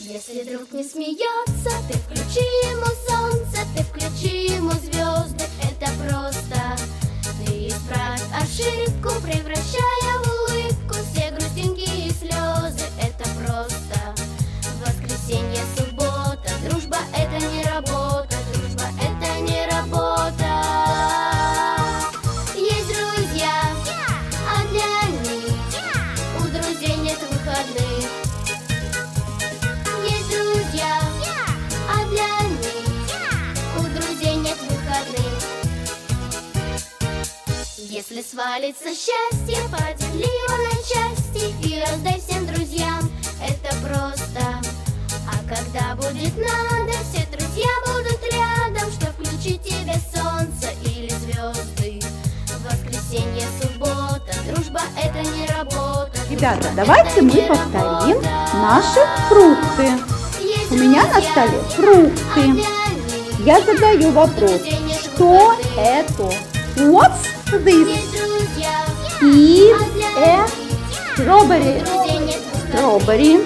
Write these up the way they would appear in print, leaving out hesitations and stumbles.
Если друг не смеется, ты включи ему солнце, ты включи ему звезды. Это просто. Ты исправь ошибку, превращая в улыбку все грустинки и слезы. Это просто. Воскресенье, суббота, дружба — это не работа, дружба — это не работа. Есть друзья, а для них у друзей нет выходных. Есть друзья, а для них у друзей нет выходных. Если свалится счастье, подели его на части и раздай всем друзьям. Это просто. А когда будет надо, все друзья будут рядом, чтоб включить тебе солнце или звезды. Воскресенье, суббота, дружба — это не работа. Ребята, давайте мы повторим наши фрукты. У меня на столе фрукты. Я задаю вопрос, что это? What's this? Is a strawberry. Strawberry.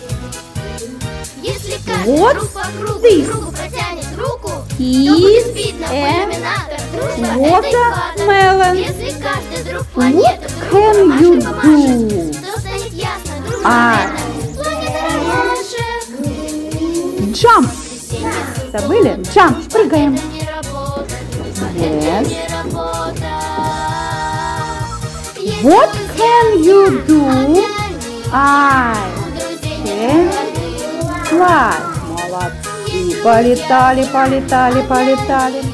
Если What's друг по кругу this? другу протянет руку, то Is будет видно по a иллюминатору. Дружба — это экватор. watermelon. Если каждый друг What планету can другу you помашет, do? то станет ясно, дружба А. это планета ромашек. Jump. Забыли? Jump. Прыгаем. Это не работа, дружба Yes. это не работа. Есть What друзья, can you do? а для них I у друзей нет can выходных. fly. Молодцы. Полетали, полетали, полетали.